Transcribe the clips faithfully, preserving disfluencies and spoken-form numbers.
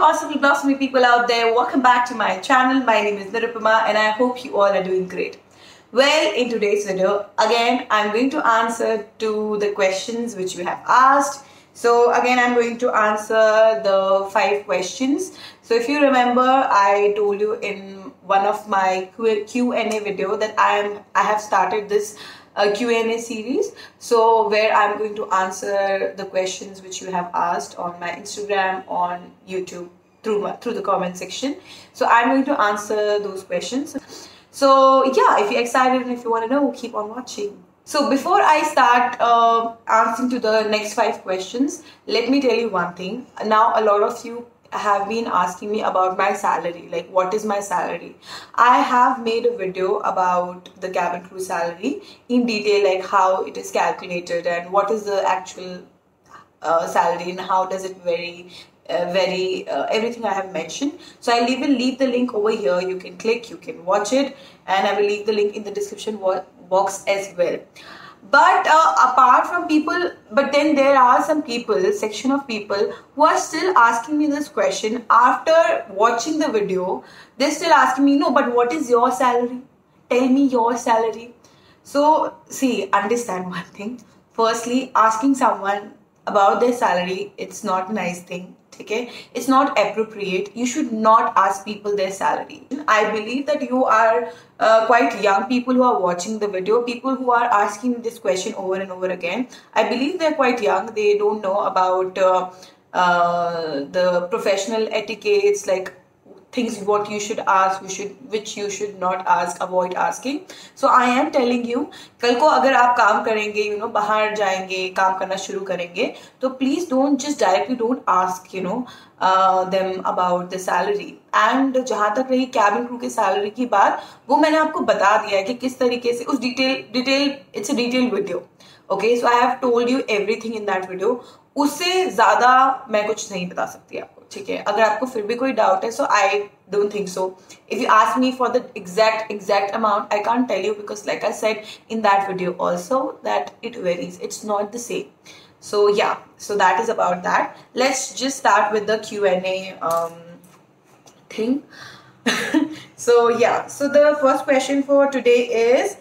awesome blossomy people out there, welcome back to my channel. My name is Nirupama and I hope you all are doing great. Well, in today's video, again, I'm going to answer to the questions which you have asked. So again, I'm going to answer the five questions. So if you remember, I told you in one of my Q and A video that I am I have started this uh, Q and A series. So where I'm going to answer the questions which you have asked on my Instagram, on YouTube, through my, through the comment section. So I'm going to answer those questions. So yeah, if you're excited and if you want to know, keep on watching. So before I start uh, answering to the next five questions, let me tell you one thing. Now a lot of you have been asking me about my salary, like what is my salary. I have made a video about the cabin crew salary in detail, like how it is calculated and what is the actual uh, salary and how does it vary. Uh, very uh, everything I have mentioned. So I will leave the link over here. You can click, you can watch it, and I will leave the link in the description box as well. But uh, apart from people, but then there are some people, section of people who are still asking me this question after watching the video. They're still asking me, no, but what is your salary? Tell me your salary. So see, understand one thing. Firstly, asking someone about their salary, it's not a nice thing. Okay, it's not appropriate. You should not ask people their salary. I believe that you are uh, quite young people who are watching the video, people who are asking this question over and over again. I believe they're quite young. They don't know about uh, uh, the professional etiquettes, like things what you should ask, you should which you should not ask, avoid asking. So I am telling you, कल को अगर आप काम करेंगे, you know, बाहर जाएंगे, काम करना शुरू करेंगे, तो please don't just directly don't ask, you know, uh, them about the salary. And जहाँ तक रही cabin crew के salary की बात, वो मैंने आपको बता दिया है कि किस तरीके से उस detail detail it's a detailed video. Okay, so I have told you everything in that video. उससे ज़्यादा मैं कुछ नहीं बता सकती आपको. ठीक है, अगर आपको फिर भी कोई डाउट है, so I don't think so. If you ask me for the exact exact amount, I can't tell you because like I said in that video also that it varies. It's not the same. So yeah, so that is about that. Let's just start with the Q and A um, thing. So yeah, so the first question for today is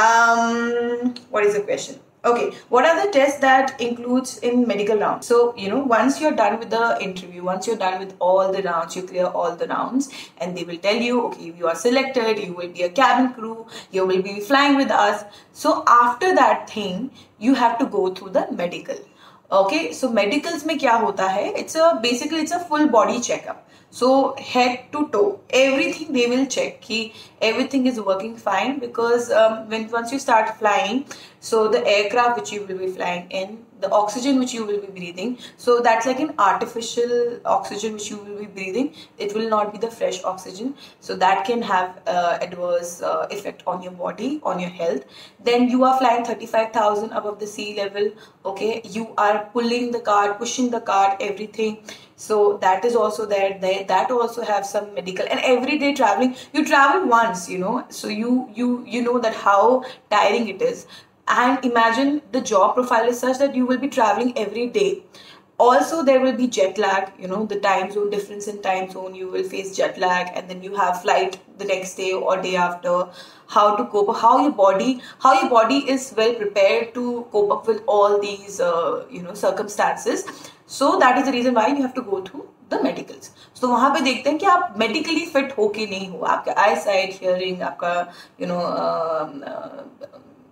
um, what is the question? Okay, what are the tests that includes in medical rounds? So, you know, once you're done with the interview, once you're done with all the rounds, you clear all the rounds and they will tell you, okay, you are selected, you will be a cabin crew, you will be flying with us. So after that thing, you have to go through the medical. Okay, so medicals में क्या होता है? It's a basically it's a full body checkup. So head to toe, everything they will check. Ki everything is working fine because um, when once you start flying, so the aircraft which you will be flying in, the oxygen which you will be breathing, so that's like an artificial oxygen which you will be breathing. It will not be the fresh oxygen, so that can have uh, adverse uh, effect on your body, on your health. Then you are flying thirty-five thousand above the sea level. Okay, you are pulling the cart, pushing the cart, everything. So that is also there. They, that also have some medical. And everyday traveling, you travel once, you know, so you you you know that how tiring it is. And imagine the job profile is such that you will be traveling every day. Also, there will be jet lag, you know, the time zone difference in time zone, you will face jet lag, and then you have flight the next day or day after. How to cope, how your body, how your body is well prepared to cope up with all these, uh, you know, circumstances. So that is the reason why you have to go through the medicals. So वहाँ पे देखते हैं कि आप medically fit हो कि नहीं हो, आपका eyesight, hearing, आपका, you know, um, uh,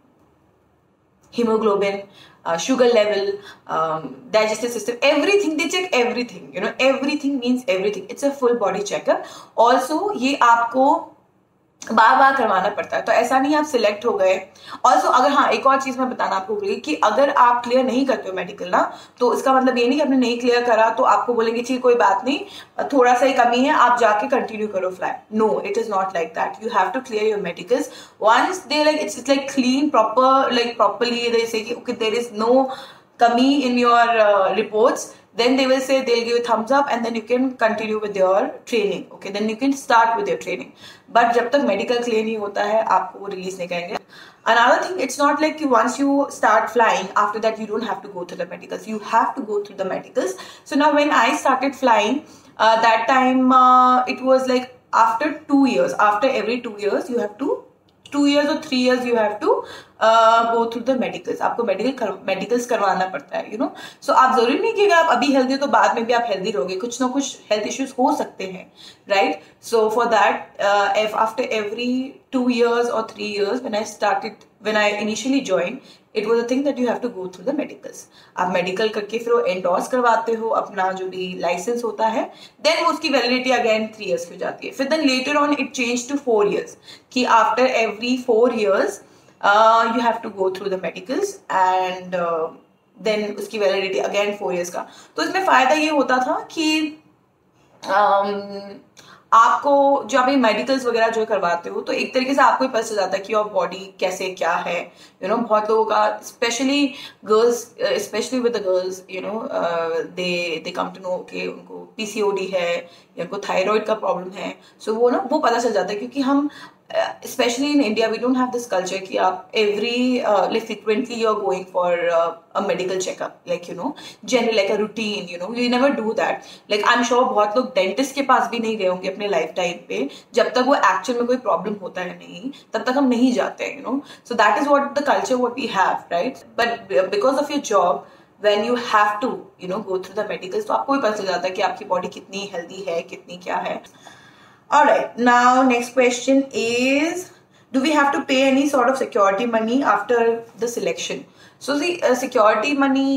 hemoglobin, uh, sugar level, um, digestive system, everything, they check everything, you know, everything means everything. It's a full body checkup. Also, ये आपको बार बार करवाना पड़ता है, तो ऐसा नहीं आप सिलेक्ट हो गए. ऑल्सो अगर हाँ एक और चीज मैं बताना आपको भूल गई कि अगर आप क्लियर नहीं करते हो मेडिकल ना, तो इसका मतलब ये नहीं कि आपने नहीं क्लियर करा तो आपको बोलेंगे ठीक कोई बात नहीं, थोड़ा सा ही कमी है, आप जाके कंटिन्यू करो fly. No, it is not like that. You have to clear your medicals once they like it's like clean proper, like properly they say कि ओके देयर इज नो कमी in your reports. Then they will say, they'll give you a thumbs up and then you can continue with your training. Okay, then you can start with your training. But जब तक medical clear नहीं होता है, आपको वो release नहीं करेंगे. Another thing, it's not like you, once you start flying, after that you don't have to go through the medicals. You have to go through the medicals. So now when I started flying, that time it was like after two years, after every two years you have to two years और three years you have to go through the medicals, आपको medical medicals करवाना पड़ता है, you know. सो आप जरूरी नहीं कि अगर आप अभी हेल्दी हो तो बाद में भी आप हेल्दी रहोगे, कुछ ना कुछ हेल्थ इश्यूज हो सकते हैं, right. So for that after every two years और three years when I started when I initially join, it was a thing that you have to go through the medicals. आप medical करके फिर वो endorse करवाते हो अपना जो भी लाइसेंस होता है, देन उसकी वैलिडिटी अगेन थ्री इयर्स की हो जाती है. फिर then later on it change to four years कि after every four years you have to go through the medicals and then उसकी वैलिडिटी अगेन फोर इयर्स का. तो इसमें फायदा ये होता था कि um, आपको जो आप मेडिकल्स वगैरह जो करवाते हो तो एक तरीके से आपको ही पता चल जाता है कि और बॉडी कैसे क्या है, यू नो. बहुत लोगों का specially girls, specially with the girls, you know, they they come to know कि उनको पीसीओडी है या उनको थायराइड का प्रॉब्लम है. सो so वो ना वो पता चल जाता है क्योंकि हम especially in India we don't have this culture कि आप every uh, like frequently you're going for uh, a medical checkup, like you know, generally like a routine, you know, you never do that. Like I'm sure बहुत लोग dentist के पास भी नहीं गए होंगे अपने लाइफ टाइम पे, जब तक वो एक्चुअल में कोई प्रॉब्लम होता है नहीं तब तक हम नहीं जाते हैं, you know. So that is what the culture what we have, right? But because of your job when you have to, you know, go through the medicals, तो आपको भी पता चल जाता है कि आपकी बॉडी कितनी हेल्दी है, कितनी क्या है. Alright, now next question is, do we have to pay any sort of security money after the selection? So the uh, security money,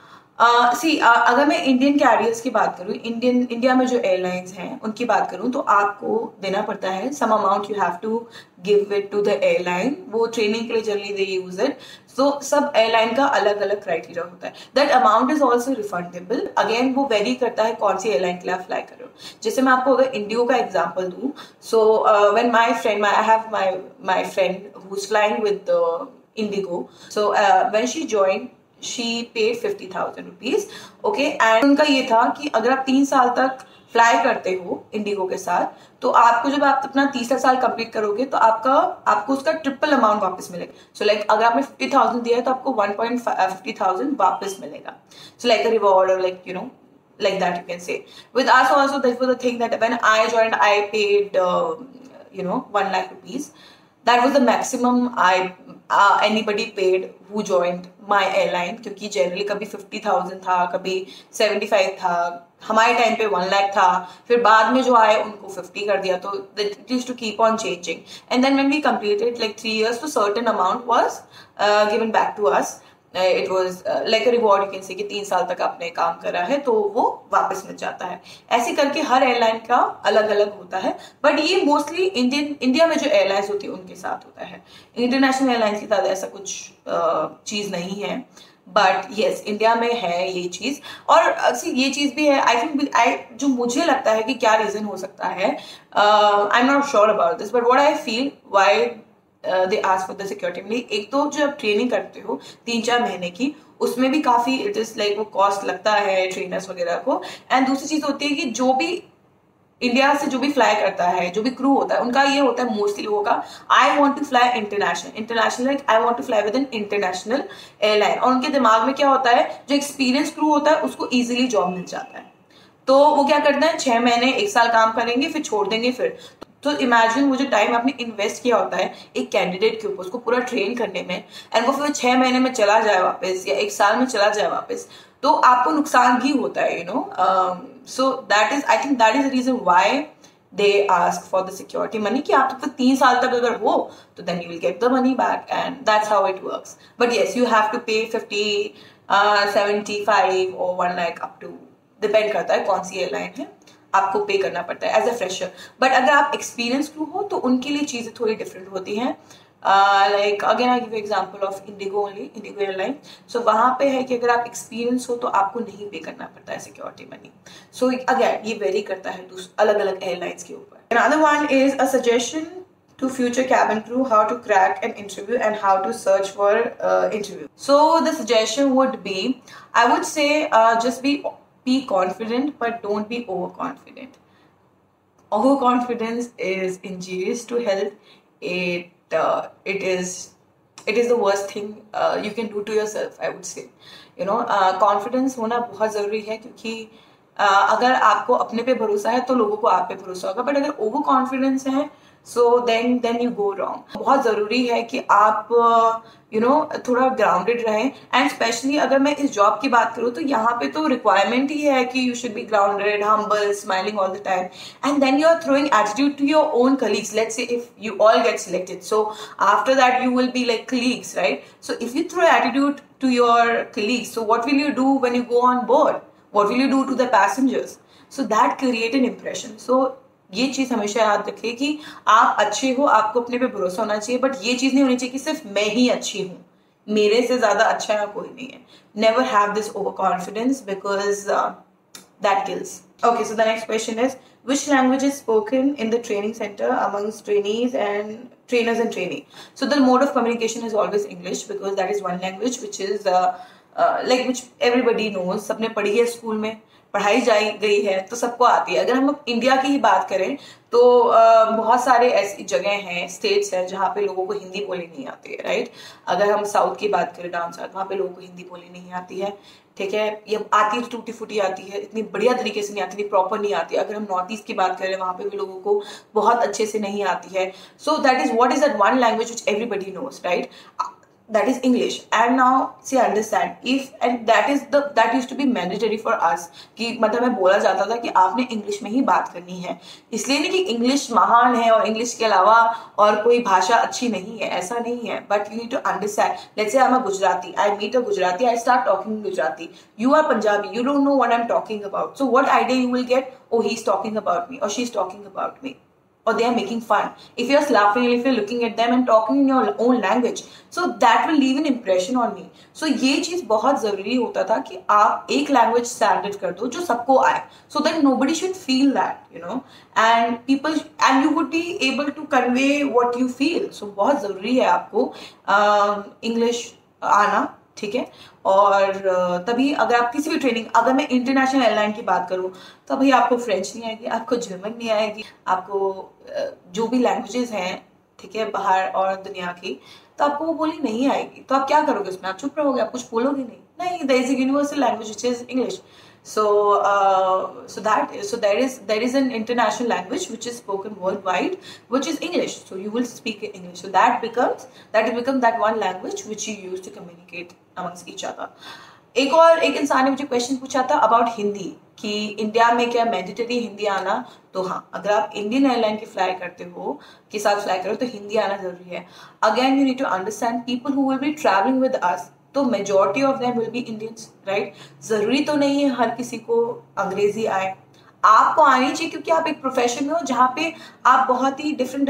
uh, see, uh, अगर मैं इंडियन कैरियर्स की बात करूँ, इंडियन इंडिया में जो एयरलाइंस हैं उनकी बात करूँ तो आपको देना पड़ता है some amount, you have to give it to the airline. वो ट्रेनिंग के लिए generally they use it. So सब एयरलाइन का अलग अलग क्राइटेरिया होता है. That amount is also refundable. Again वो वेरी करता है कौन सी एयरलाइन के लिए आप फ्लाई कर रहे हो. जैसे मैं आपको अगर इंडिगो का एग्जांपल दूं, so when my friend I have my my friend who is flying with IndiGo, so when she joined she paid fifty thousand rupees, okay. and उनका ये था कि अगर आप तीन साल तक फ्लाई करते हो इंडिगो के साथ तो आपको जब आप अपना तीसरा साल कंप्लीट करोगे तो आपका आपको उसका ट्रिपल अमाउंट वापस मिलेगा. सो लाइक अगर आपने फिफ्टी थाउजेंड दिया है तो आपको वन पॉइंट फिफ्टी थाउजेंड वापस मिलेगा. सो लाइक अ रिवॉर्ड और like you know like that you can say. With us also that was the thing that when I joined I paid uh, you know one lakh rupees. That was the maximum I uh, anybody paid who joined my airline, क्योंकि generally कभी fifty thousand था, कभी seventy-five था, हमारे time पे one lakh था, फिर बाद में जो आए उनको fifty कर दिया. तो it used to keep on changing. And then when we completed like three years, so certain amount was uh, given back to us. It was like a reward, you can say कि तीन साल तक आपने काम करा है तो वो वापस मिल जाता है. ऐसे करके हर एयरलाइन का अलग अलग होता है. बट ये मोस्टली इंडियन इंडिया में जो एयरलाइंस होती है उनके साथ होता है. इंटरनेशनल एयरलाइंस के साथ ऐसा कुछ uh, चीज नहीं है. बट येस इंडिया में है ये चीज. और अच्छी ये चीज भी है, आई थिंक आई जो मुझे लगता है कि क्या रीजन हो सकता है, I am not sure about this, but what I feel why they ask for the security money. एक तो जो आप ट्रेनिंग करते हो तीन चार महीने की, उसमें भी काफी इट इज लाइक वो कॉस्ट लगता है ट्रेनर्स वगैरह को. एंड दूसरी चीज होती है कि जो भी इंडिया से जो भी फ्लाई करता है, जो भी क्रू होता है, उनका ये होता है मोस्टली लोगों का, I want to fly international international like I want to fly with an international airline. और उनके दिमाग में क्या होता है, जो एक्सपीरियंस क्रू होता है उसको ईजिली जॉब मिल जाता है. तो वो क्या करते हैं, छह महीने एक साल काम करेंगे फिर छोड़ देंगे. फिर तो इमेजिन वो जो टाइम आपने इन्वेस्ट किया होता है एक कैंडिडेट के ऊपर, उसको पूरा ट्रेन करने में, एंड वो फिर छह महीने में चला जाए वापस या एक साल में चला जाए वापस, तो आपको नुकसान भी होता है, you know. So that is I think that is the reason why they ask for the security money, कि आप तक तीन साल तक अगर हो तो then you will get the money back, and that's how it works. But yes you have to pay fifty seventy five और one lakh up to, depend करता है कौन सी एयरलाइन है, आपको पे करना पड़ता है एज अ फ्रेशर. बट अगर आप एक्सपीरियंस क्रू हो तो उनके लिए चीजें थोड़ी डिफरेंट होती हैं. Like again I give example of IndiGo only, IndiGo airline. So वहां पे है कि अगर आप एक्सपीरियंस हो तो आपको नहीं पे करना पड़ता है सिक्योरिटी मनी. सो अगेन ये वेरी करता है अलग अलग एयरलाइंस के ऊपर. Another one is a suggestion to future cabin crew how to crack an interview and how to search for uh, interview. So the suggestion would be, I would say uh, just be be confident but don't be overconfident. Overconfidence is injurious to health. It uh, it is it is the worst thing uh, you can do to yourself, I would say. You know, uh, confidence होना बहुत ज़रूरी है, क्योंकि अगर आपको अपने पे भरोसा है तो लोगों को आप पे भरोसा होगा, बट अगर ओवर कॉन्फिडेंस है so then then you go wrong. बहुत जरूरी है कि आप यू नो थोड़ा ग्राउंडेड रहें, एंड स्पेशली अगर मैं इस जॉब की बात करूँ तो यहाँ पे तो रिक्वायरमेंट ही है कि you should be grounded, humble, smiling all the time, and then you are throwing attitude to your own colleagues. Let's say if you all get selected, so after that you will be like colleagues, right? So if you throw attitude to your colleagues, so what will you do when you go on board? What will you do to the passengers? So that create an impression. So ये चीज हमेशा याद रखिए कि आप अच्छे हो, आपको अपने पे भरोसा होना चाहिए, बट ये चीज नहीं होनी चाहिए कि सिर्फ मैं ही अच्छी हूँ, मेरे से ज्यादा अच्छा है कोई नहीं है. Never have this overconfidence because that kills. Okay, so the next question is, which language is spoken in the training center amongst trainees and trainers and trainee? So the mode of communication is always English because that is one language which is uh, uh, like which everybody knows. सबने पढ़ी है school में, पढ़ाई जाई गई है तो सबको आती है. अगर हम इंडिया की ही बात करें तो uh, बहुत सारे ऐसी जगह हैं, स्टेट्स हैं जहाँ पे लोगों को हिंदी बोली नहीं आती है, राइट. अगर हम साउथ की बात करें, डाउन साउथ, वहाँ पे लोगों को हिंदी बोली नहीं आती है, ठीक है. ये आती है टूटी फूटी आती है, इतनी बढ़िया तरीके से नहीं आती, इतनी प्रॉपर नहीं आती. अगर हम नॉर्थ ईस्ट की बात करें वहाँ पे भी लोगों को बहुत अच्छे से नहीं आती है. So that is what is that one language which everybody knows, right. That is English. And now see, understand if, and that is the that used to be mandatory for us कि मतलब मैं बोला जाता था कि आपने English में ही बात करनी है. इसलिए नहीं कि इंग्लिश महान है और इंग्लिश के अलावा और कोई भाषा अच्छी नहीं है, ऐसा नहीं है. But you need to understand. Let's say I am a Gujarati, I meet a Gujarati, I start talking Gujarati. You are Punjabi, you don't know what I am talking about. So what idea you will get? Oh he is talking about me, और she is talking about me, or they are making fun. If you're laughing and if you're looking at them and talking in your own language, so that will leave an impression on me. So ये चीज बहुत जरूरी होता था कि आप एक language standard कर दो जो सबको आए, so that nobody should feel that, you know, and people and you would be able to convey what you feel. So बहुत जरूरी है आपको इंग्लिश uh, आना, ठीक है. और तभी अगर आप किसी भी ट्रेनिंग, अगर मैं इंटरनेशनल एयरलाइन की बात करूं तो भाई आपको फ्रेंच नहीं आएगी, आपको जर्मन नहीं आएगी, आपको जो भी लैंग्वेजेस हैं, ठीक है, बाहर और दुनिया की, तो आपको वो बोली नहीं आएगी. तो आप क्या करोगे उसमें? आप चुप रहोगे, आप कुछ बोलोगे नहीं. नहीं, there is a universal language which is English. So, uh, so that so there is there is an international language which is spoken worldwide, which is English. So you will speak English. So that becomes that becomes that one language which you use to communicate amongst each other. एक और एक इंसान ने मुझे question पूछा था about Hindi कि India में क्या मैंडेटरी हिंदी आना? तो हाँ, अगर आप इंडियन एयरलाइन की फ्लाई करते हो के साथ फ्लाई करो तो हिंदी आना जरूरी है. Again you need to understand people who will be travelling with us, तो majority of them will be Indians, right. जरूरी तो नहीं है हर किसी को अंग्रेजी आए, आपको आनी चाहिए क्योंकि आप एक प्रोफेशन में हो जहाँ पे आप बहुत ही different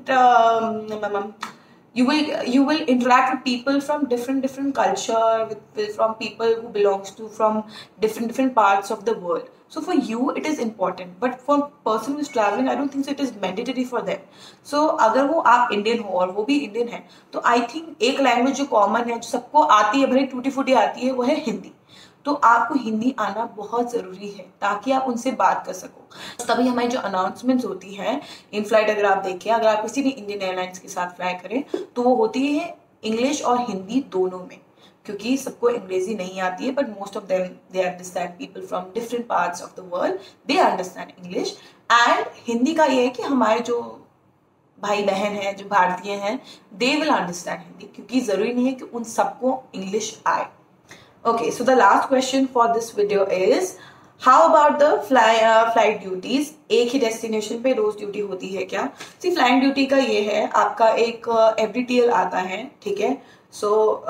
different you will you will interact with people from different different culture, with, with from people who belongs to from different different parts of the world. So for you it is important, but for person who is traveling I don't think so it is mandatory for them. So अगर वो आप Indian हो और वो भी Indian है तो I think एक लैंग्वेज जो कॉमन है, जो सबको आती है, भले टूटी फूटी आती है, वो है हिंदी. तो आपको हिंदी आना बहुत जरूरी है ताकि आप उनसे बात कर सको. तो तभी हमारी जो अनाउंसमेंट्स होती हैं इन फ्लाइट, अगर आप देखें, अगर आप किसी भी इंडियन एयरलाइंस के साथ फ्लाई करें तो वो होती है इंग्लिश और हिंदी दोनों में, क्योंकि सबको अंग्रेजी नहीं आती है, but most of them they understand, people from different parts of the world they understand English. And Hindi का ये है कि हमारे जो भाई बहन हैं, जो भारतीय हैं, दे विल अंडरस्टैंड हिंदी, क्योंकि जरूरी नहीं है कि उन सबको इंग्लिश आए. Okay, so the last question for this video is, how about the fly uh, flight duties? एक ही डेस्टिनेशन पे रोज ड्यूटी होती है क्या? सी फ्लाइंग ड्यूटी का ये है, आपका एक एफ डी टी एल आता है, ठीक है. So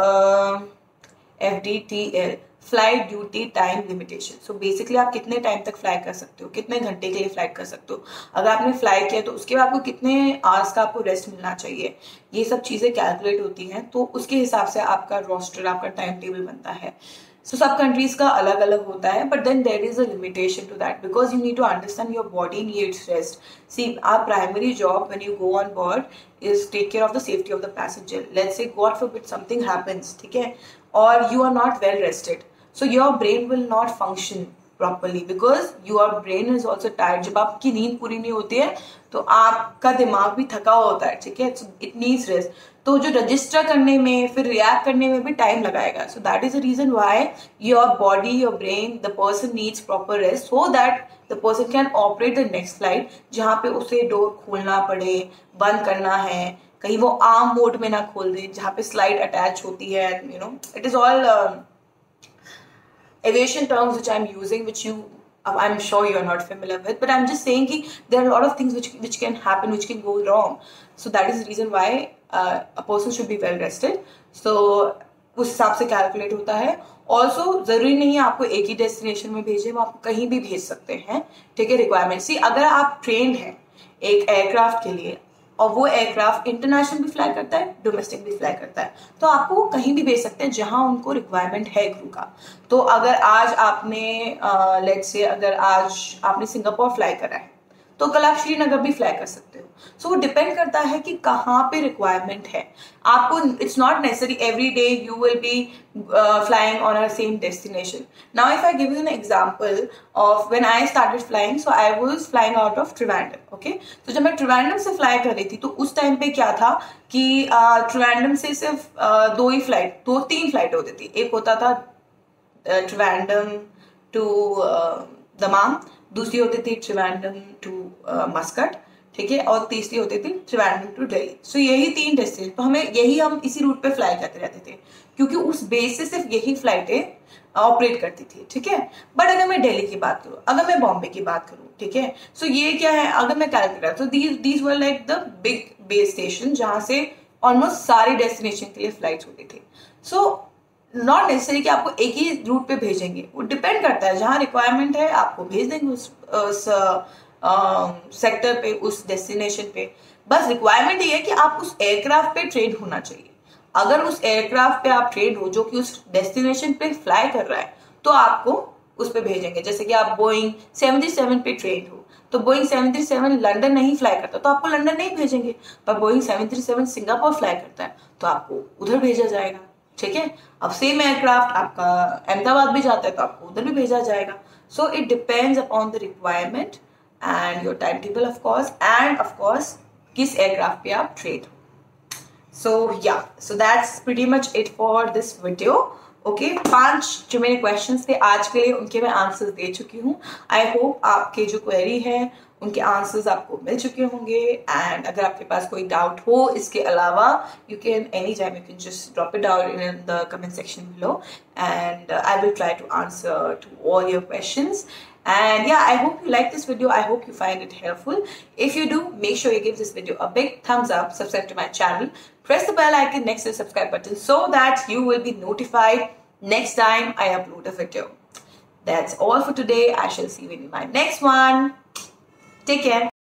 F D T L, flight duty time limitation. So basically आप कितने टाइम तक फ्लाई कर सकते हो, कितने घंटे के लिए फ्लाइट कर सकते हो. अगर आपने फ्लाई किया तो उसके बाद आपको कितने आवर्स का आपको रेस्ट मिलना चाहिए, ये सब चीजें कैलकुलेट होती हैं. तो उसके हिसाब से आपका रोस्टर, आपका टाइम टेबल बनता है. सो सब कंट्रीज का अलग अलग होता है, but then there is a limitation to that because you need to understand your body needs rest. See our primary job when you go on board is take care of the safety of the passenger. Let's say God forbid something happens, ठीक है, और you are not well rested, so your brain will not function properly because your brain is also tired. जब आपकी नींद पूरी नहीं होती है तो आपका दिमाग भी थका होता है, ठीक है. so it needs rest. तो जो रजिस्टर करने में फिर रिएक्ट करने में भी टाइम लगाएगा. So that is the reason why your body, your brain, the person needs proper rest so that the person can operate the next flight, जहाँ पे उसे डोर खोलना पड़े, बंद करना है, कहीं वो आर्म मोड में ना खोल दे जहाँ पे स्लाइड अटैच होती है. You know it is all aviation terms which I'm using, which you I'm sure you're not familiar with, but I'm just saying कि there are a lot of things which which can happen, which can go wrong. So that is the reason why uh, a person should be well rested. So उस हिसाब से calculate होता है. Also जरूरी नहीं है आपको एक ही डेस्टिनेशन में भेजे, वो आपको कहीं भी भेज सकते हैं. ठीक है, रिक्वायरमेंट सी अगर आप ट्रेंड हैं एक एयरक्राफ्ट के लिए और वो एयरक्राफ्ट इंटरनेशनल भी फ्लाई करता है, डोमेस्टिक भी फ्लाई करता है, तो आपको वो कहीं भी भेज सकते हैं जहां उनको रिक्वायरमेंट है क्रू का. तो अगर आज आपने लेट्स से अगर आज आपने सिंगापुर फ्लाई करा है तो कल आप श्रीनगर भी फ्लाई कर सकते हो. सो so, वो डिपेंड करता है कि कहाँ पे रिक्वायरमेंट है आपको. It's not necessary every day you will be flying on a same destination. Now if I give you an example of when I started flying, so I was flying out of Trivandrum. Okay, तो जब मैं त्रिवेंद्रम से fly कर रही थी तो उस time पे क्या था कि त्रिवेंद्रम uh, से सिर्फ uh, दो ही फ्लाइट दो तीन फ्लाइट होती थी. एक होता था त्रिवेंद्रम टू दमाम, दूसरी होती थी त्रिवेंद्रम टू मस्कट, ठीक है, और तीसरी होती थी त्रिवेंद्रम टू दिल्ली. सो यही तीन डेस्टिनेशन, तो हमें यही हम इसी रूट पे फ्लाई करते रहते थे क्योंकि उस बेस से सिर्फ यही फ्लाइटें ऑपरेट करती थी. ठीक है, बट अगर मैं दिल्ली की बात करूँ, अगर मैं बॉम्बे की बात करूँ, ठीक है, सो ये क्या है, अगर मैं कैलकुलेट, तो these these were like the big base station जहाँ से ऑलमोस्ट सारे डेस्टिनेशन के लिए फ्लाइट होती थी. सो नॉट नेसेसरी कि आपको एक ही रूट पे भेजेंगे, वो डिपेंड करता है जहाँ रिक्वायरमेंट है आपको भेज देंगे उस, उस सेक्टर uh, पे, उस डेस्टिनेशन पे. बस रिक्वायरमेंट ये है कि आप उस एयरक्राफ्ट पे ट्रेन होना चाहिए. अगर उस एयरक्राफ्ट पे आप ट्रेन हो जो कि उस डेस्टिनेशन पे फ्लाई कर रहा है तो आपको उस पे भेजेंगे. जैसे कि आप बोइंग सेवन थ्री सेवन पे ट्रेन हो तो Boeing seven three seven London नहीं फ्लाई करता तो आपको लंदन नहीं भेजेंगे, पर Boeing seven three seven Singapore fly करता है तो आपको उधर भेजा जाएगा. ठीक है, अब सेम एयरक्राफ्ट आपका अहमदाबाद भी जाता है तो आपको उधर भी भेजा जाएगा. So it depends upon the requirement and your time table of course, and of course किस एयरक्राफ्ट पे आप ट्रेन हो. So yeah, so that's pretty much it for this video. Okay, पांच जो मेरे क्वेश्चंस थे आज के लिए उनके मैं आंसर्स दे चुकी हूँ. आई होप आपके जो क्वेरी है उनके आंसर्स आपको मिल चुके होंगे. एंड अगर आपके पास कोई डाउट हो इसके अलावा, you can any time you can just drop it down in the comment section below and I will try to answer to all your questions. And yeah, I hope you like this video. I hope you find it helpful. If you do, make sure you give this video a big thumbs up, subscribe to my channel, press the bell icon next to the subscribe button so that you will be notified next time I upload a video. That's all for today. I shall see you in my next one. Take care.